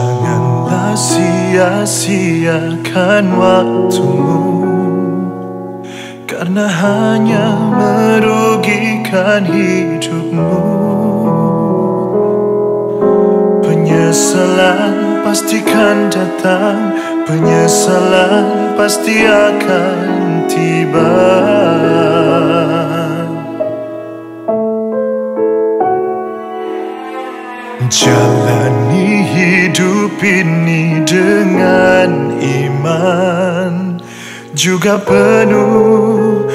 Janganlah sia-siakan waktumu, karena hanya merugikan hidupmu. Penyesalan pastikan datang, penyesalan pasti akan tiba. Jalani hidup ini dengan iman, juga penuh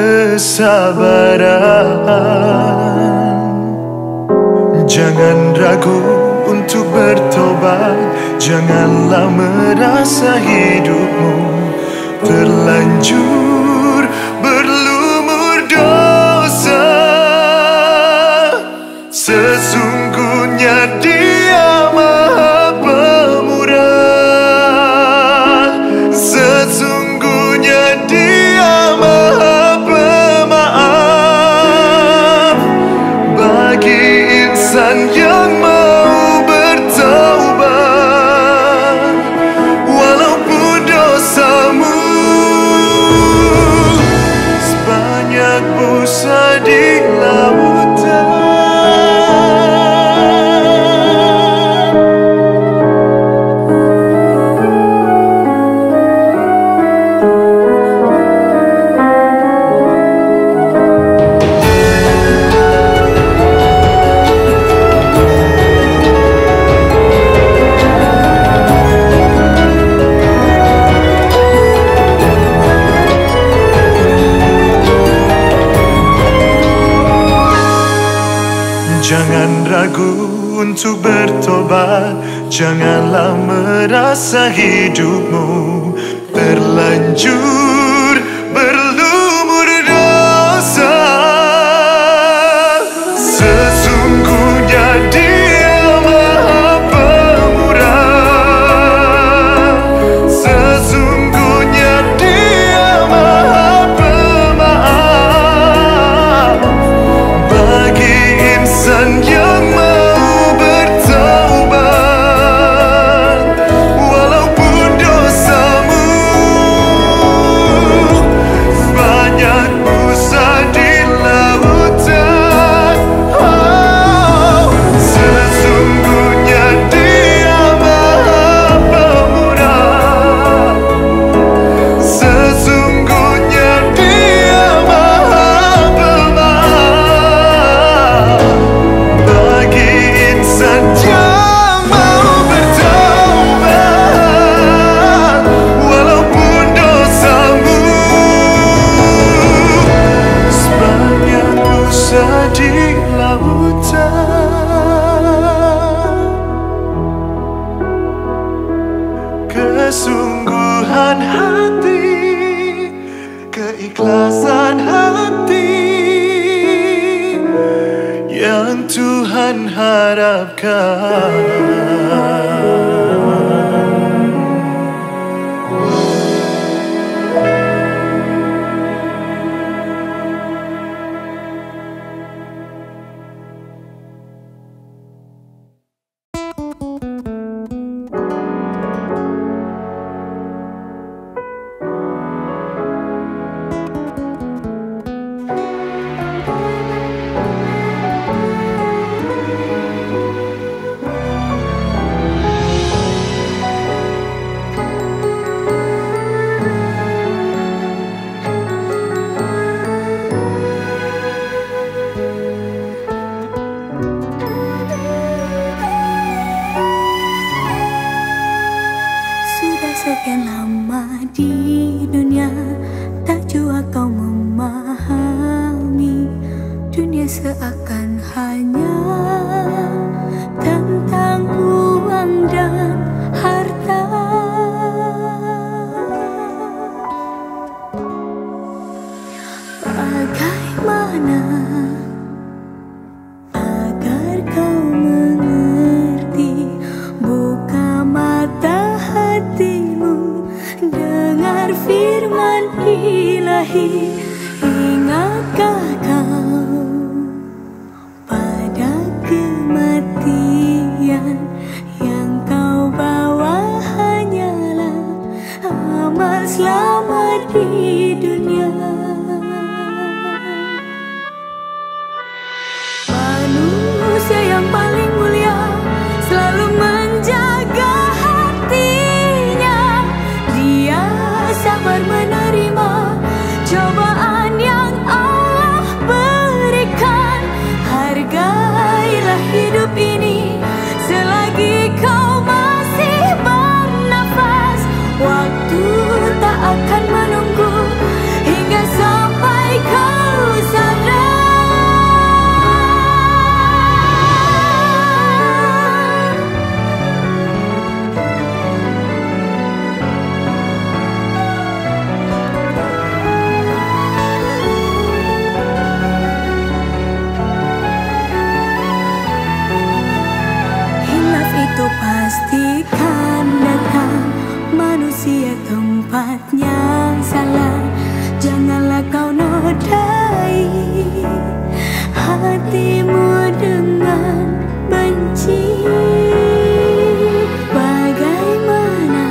kesabaran. Jangan ragu untuk bertobat, janganlah merasa hidupmu terlanjur berlumur dosa. Sesungguhnya Dia Maha Pemurah, sesungguhnya Dia Maha Pemaaf bagi insan yang mau bertaubat, walaupun dosamu sebanyak busa di lautan. Jangan ragu untuk bertobat, janganlah merasa hidupmu terlanjur berlumur dosa. Sesungguhnya Dia Maha Pemurah, sesungguhnya Dia Maha Pemaaf bagi insan yang mau bertaubat, walaupun dosamu sebanyak busa di lautan. Oh, sesungguhnya Dia Maha Pemurah, sesungguhnya Dia Maha Pemaaf bagi insan yang mau bertaubat, walaupun dosamu sebanyak busa di lautan. Kesungguhan hati, keikhlasan hati yang Tuhan harapkan. Sudah sekian lama di dunia, tak jua kau memahami. Dunia seakan hanya tentang uang dan harta. Bagaimana agar kau mengerti? Buka mata hatimu, dengar firman Ilahi. Ingatkah kau pada kematian yang kau Saatnya salah, janganlah kau nodai hatimu dengan benci. Bagaimana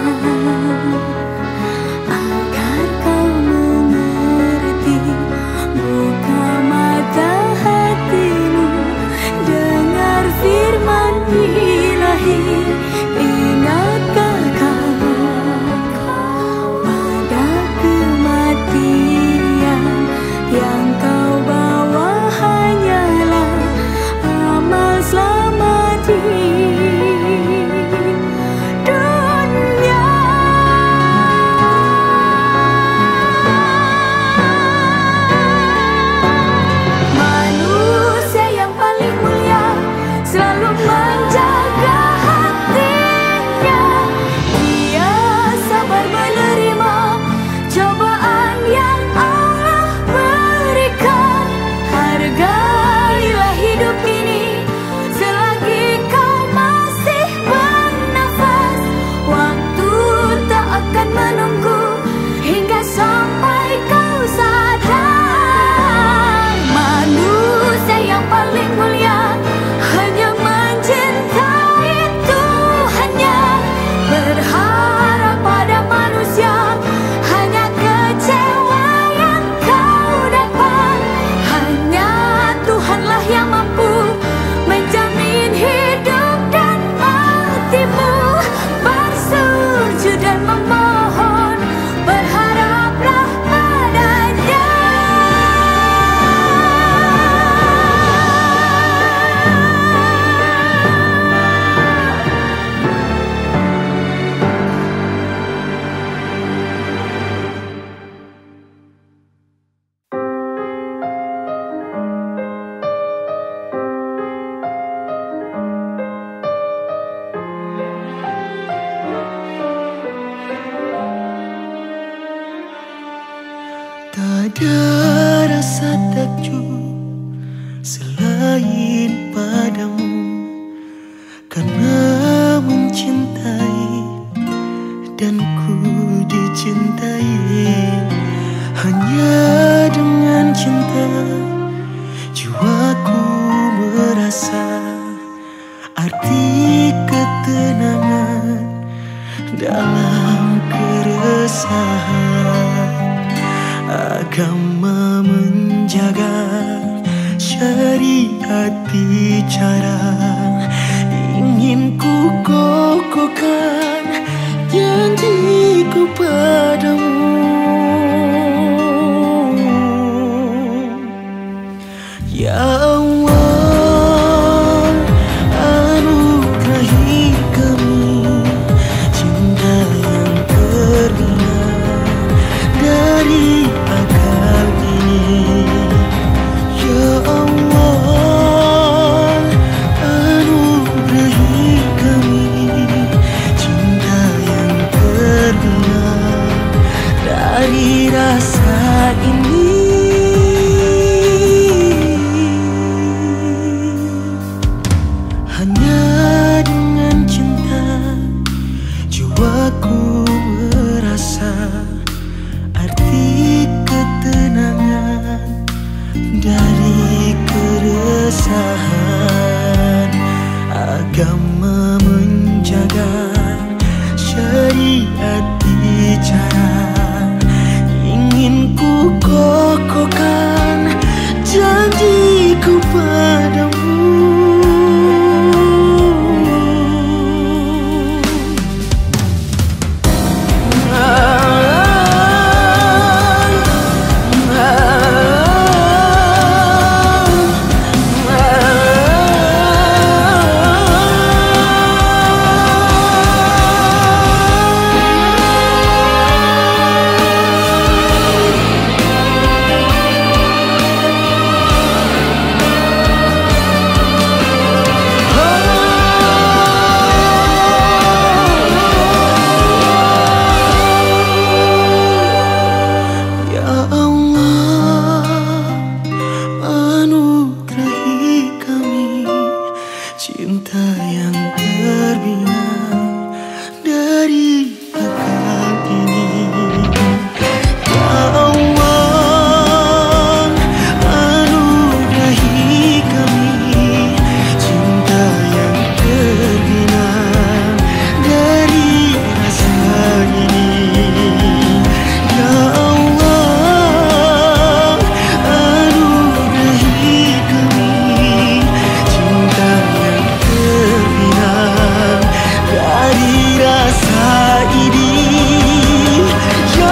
agar kau mengerti? Buka mata hatimu, dengar firman Ilahi. Ingatkah kau pada kematian yang kau bawa hanyalah amal selama di dunia. Manusia yang paling mulia selalu menjaga hatinya. Dia sabar menerima cobaan yang Allah berikan. Hargailah hidup ini selagi kau masih bernafas. Waktu tak akan menunggu hingga sampai kau sadar. Manusia yang paling mulia hanya mencintai Tuhannya. Berharap pada manusia hanya kecewa yang kau dapat. Hanya Tuhanlah yang mampu menjamin hidup dan matimu. Bersujud dan memohon, berharaplah padanya. Tak ada rasa takjub selain padamu, karena mencintai dan ku dicintai. Hanya dengan cinta jiwaku merasa arti ketenangan dalam keresahan. Agama menjaga syariat bicara, ingin ku kokohkan janjiku padamu. Ya Allah, anugerahi kami cinta yang terbina dari akal ini. Ya Allah, anugerahi kami cinta yang terbina dari rasa ini. Hanya dengan cinta jiwaku merasa arti ketenangan dari keresahan. Agama menjaga syariat bicara, ingin ku kokohkan janjiku padamu. rasa ini. Ya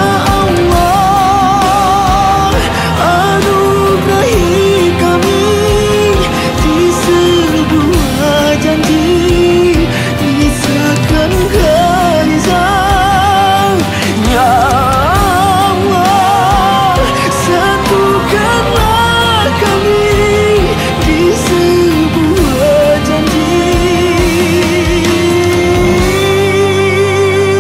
Allah, anugerahi kami di sebuah janji, misalkan Khaizan. Ya Allah, satukanlah kami di sebuah janji.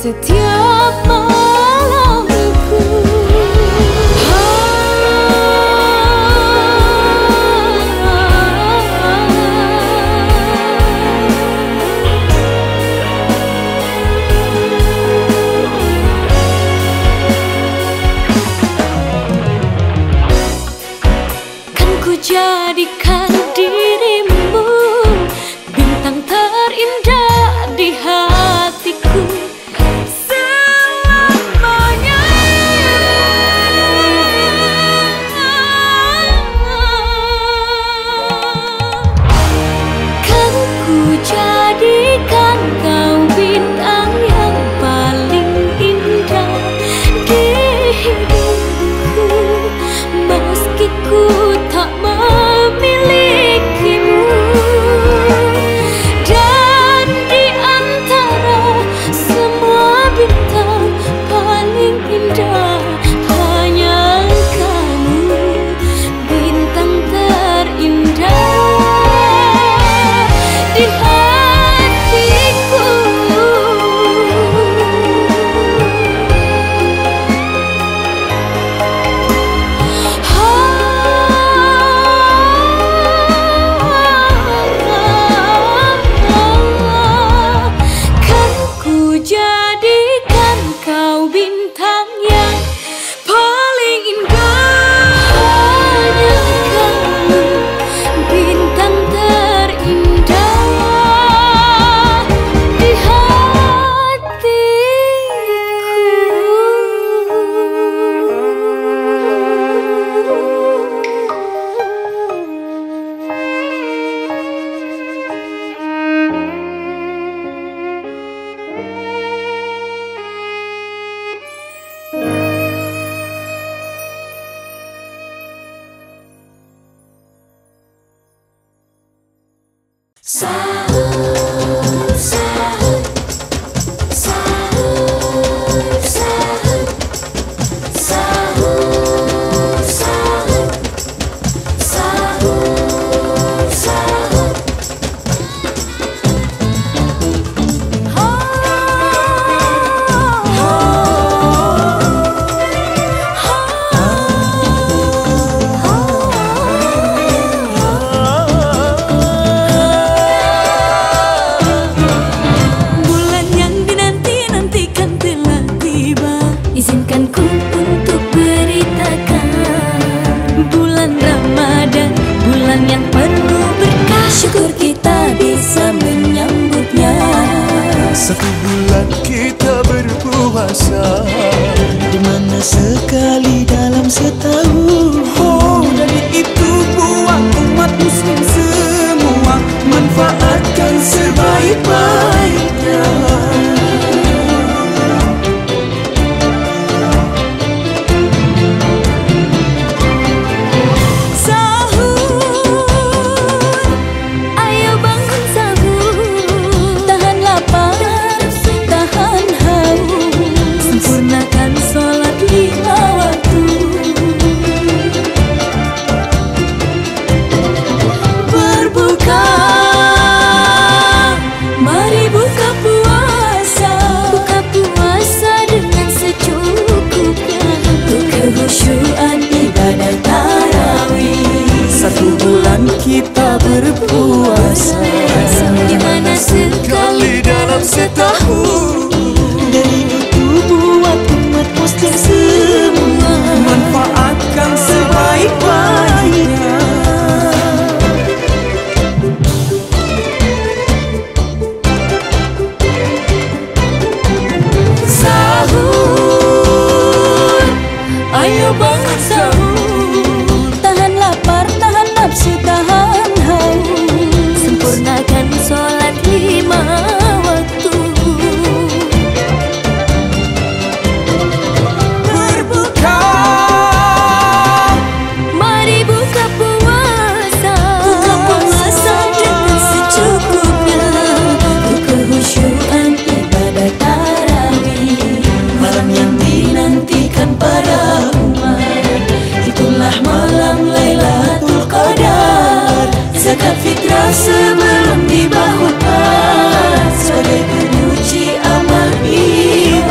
setiap malamku. Kan ku jadikan dirimu bintang terindah di hatiku selamanya. Kan ku jadikan kau bintang yang paling indah di hidupku, meski ku tak memilikimu. Dan di antara semua bintang paling indah, hanya kamu bintang terindah di hatiku. Kan ku jadikan kau bintang yang paling indah, hanya kamu bintang terindah di Sahur, sahur, sahur, sahur, sahur, sahur, sahur, sahur. Bulan yang dinanti-nantikan telah tiba. Izinkan ku untuk beritakan, bulan Ramadan, bulan yang penuh berkah. Syukur kita bisa menyambutnya. Satu bulan kita berpuasa, di mana sekali dalam setahun. Oh, dari itu buat umat muslim semua manfaatkan sebaik-baiknya. Sahur, ayo bangun sahur, tahan lapar, tahan haus, sempurnakan sholat 5 waktu. Berbuka, mari buka puasa, buka puasa dengan secukupnya, untuk kehusyuan ibadah tarawih. Satu bulan kita berpuasa, Di mana sekali dalam setahun, dari itu buat umat muslim semua manfaatkan sebaik-baiknya. sahur, ayo bangun sahur, tahan lapar, tahan nafsu, tahan haus, sempurnakan sholat 5 waktu. Berbuka, Mari buka puasa, dengan secukupnya, untuk kehusyuan ibadah tarawih. malam yang dinantikan para umat, itulah malam Lailatul Qadar. Zakat fitrah sebelum dibahutkan, sebagai penguji amal ibadah.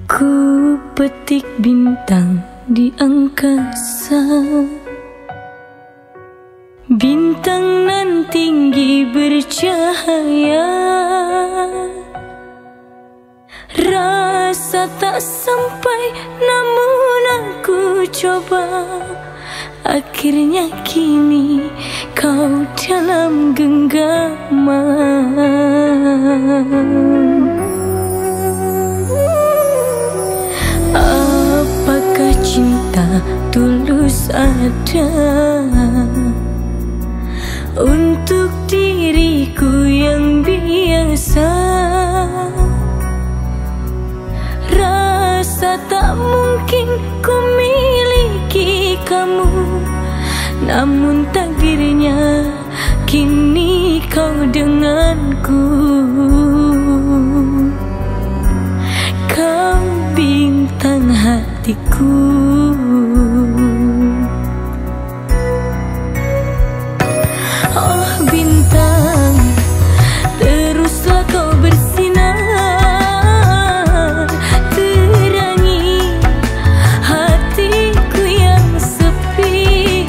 Ku petik bintang di angkasa, bintang nan tinggi bercahaya. Rasa tak sampai namun aku coba. Akhirnya kini kau dalam genggaman. Apakah cinta tulus ada untuk diriku yang biasa? Rasa tak mungkin ku miliki kamu, namun takdirnya kini kau denganku. Kau bintang hatiku. Oh bintang, teruslah kau bersinar, terangi hatiku yang sepi.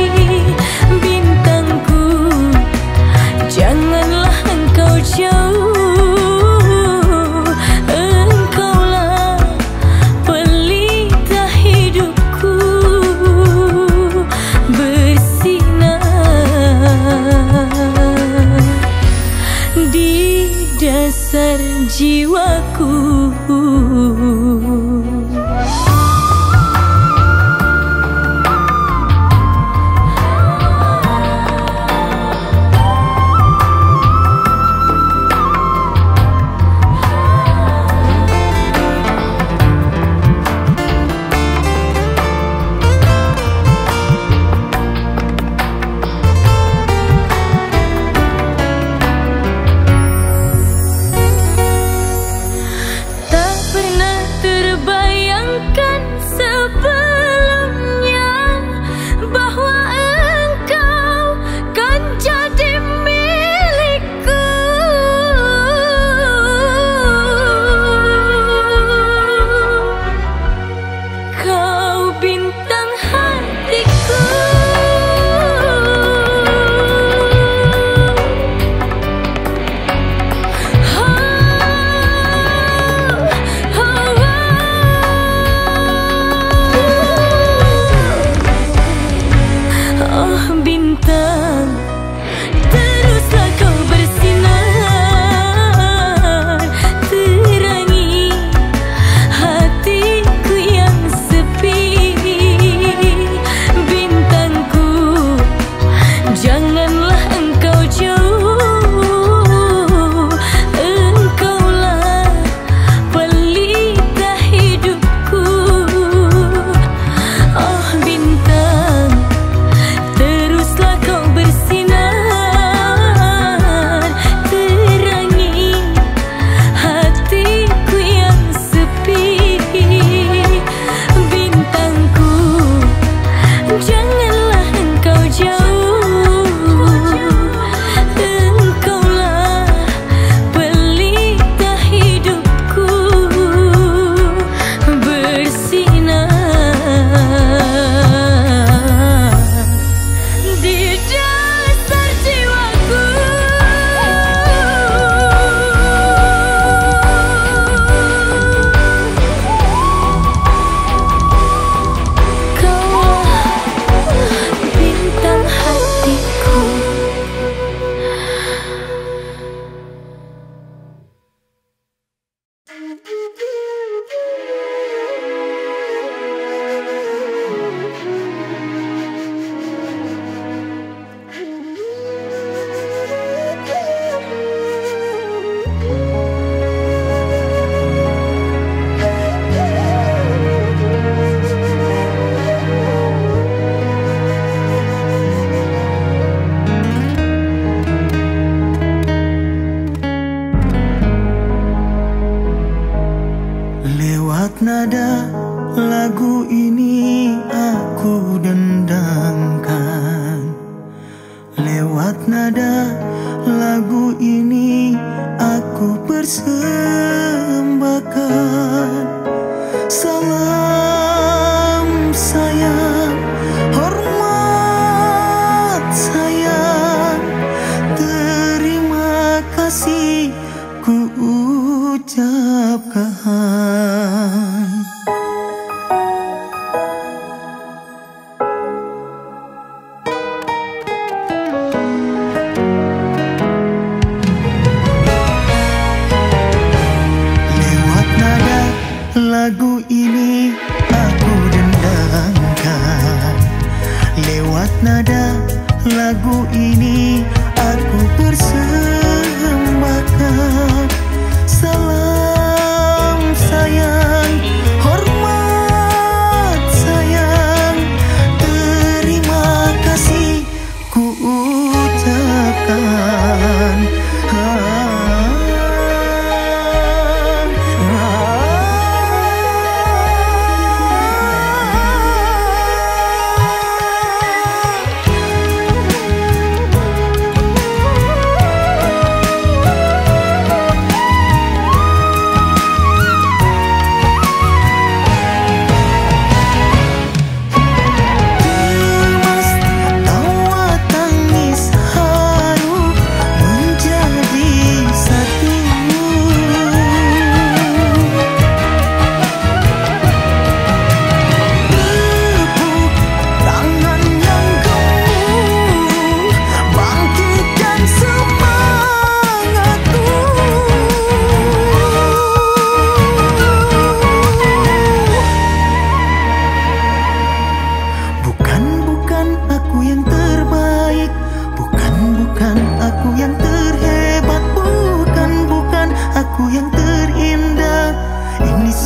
Bintangku, janganlah engkau jauh. Engkaulah pelita hidupku, bersinar di dasar jiwaku. Tak pernah terbayangkan sebelumnya bahwa engkau kan jadi milikku. Kau bintang hatiku. Oh bintang, teruslah kau bersinar, terangi hatiku yang sepi. Bintangku, janganlah engkau jauh. Engkaulah pelita hidupku. Oh bintang, teruslah kau bersinar, terangi hatiku yang sepi. Bintangku, janganlah engkau jauh. Engkaulah pelita hidupku, bersinar di dasar jiwaku. Kaulah bintang hatiku. Lewat nada lagu ini aku dendangkan. Lewat nada lagu ini aku persembahkan.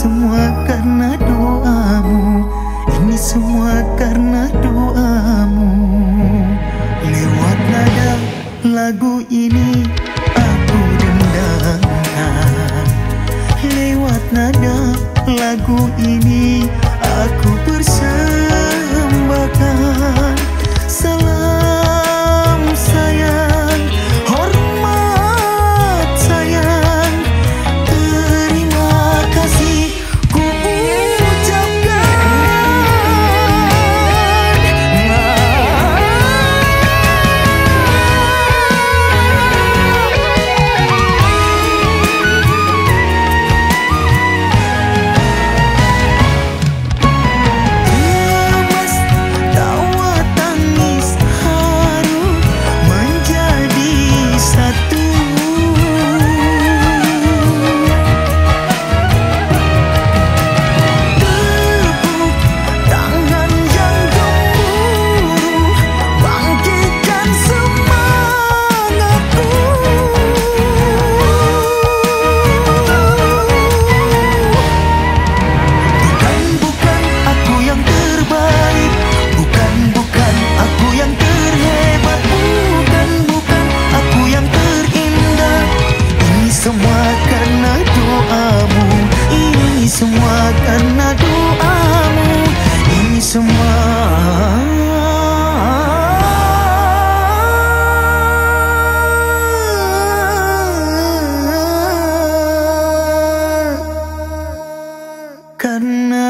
semua karena doamu. Ini semua karena doamu. Lewat nada lagu ini aku dendangkan. Lewat nada lagu ini aku persembahkan. Salam sayang, hormat sayang, terima kasih ku ucapkan. Lemas, tawa, tangis, haru menjadi satu. Tepuk tangan yang gemuruh, bangkitkan semangatku. Bukan aku yang terbaik, bukan aku yang terhebat, bukan aku yang terindah. Ini semua karena doamu, ini semua karena doamu, ini semua. Karena